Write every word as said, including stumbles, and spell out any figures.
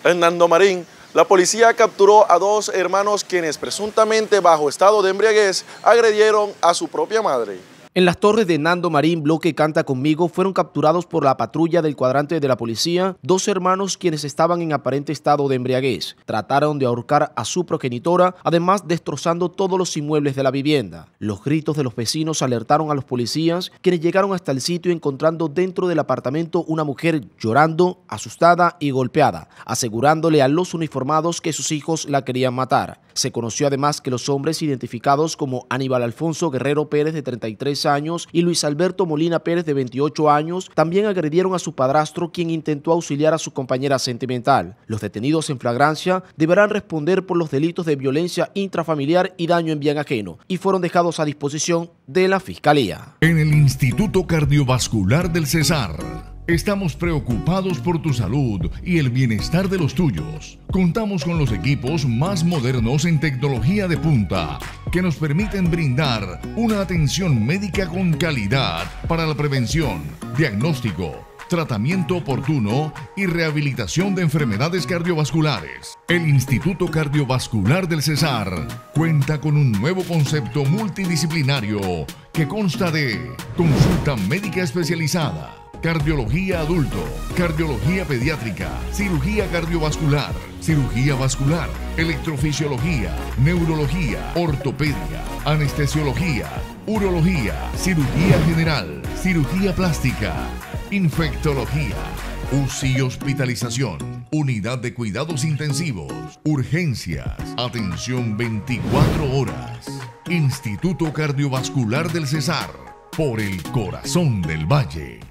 En Nando Marín, la policía capturó a dos hermanos quienes presuntamente bajo estado de embriaguez agredieron a su propia madre. En las torres de Nando Marín, bloque Canta Conmigo, fueron capturados por la patrulla del cuadrante de la policía dos hermanos quienes estaban en aparente estado de embriaguez. Trataron de ahorcar a su progenitora, además destrozando todos los inmuebles de la vivienda. Los gritos de los vecinos alertaron a los policías, quienes llegaron hasta el sitio encontrando dentro del apartamento una mujer llorando, asustada y golpeada, asegurándole a los uniformados que sus hijos la querían matar. Se conoció además que los hombres identificados como Aníbal Alfonso Guerrero Pérez, de treinta y tres años, y Luis Alberto Molina Pérez, de veintiocho años, también agredieron a su padrastro, quien intentó auxiliar a su compañera sentimental. Los detenidos en flagrancia deberán responder por los delitos de violencia intrafamiliar y daño en bien ajeno, y fueron dejados a disposición de la Fiscalía. En el Instituto Cardiovascular del Cesar estamos preocupados por tu salud y el bienestar de los tuyos. Contamos con los equipos más modernos en tecnología de punta que nos permiten brindar una atención médica con calidad para la prevención, diagnóstico, tratamiento oportuno y rehabilitación de enfermedades cardiovasculares. El Instituto Cardiovascular del Cesar cuenta con un nuevo concepto multidisciplinario que consta de consulta médica especializada, cardiología adulto, cardiología pediátrica, cirugía cardiovascular, cirugía vascular, electrofisiología, neurología, ortopedia, anestesiología, urología, cirugía general, cirugía plástica, infectología, U C I y hospitalización, unidad de cuidados intensivos, urgencias, atención veinticuatro horas. Instituto Cardiovascular del Cesar, por el corazón del Valle.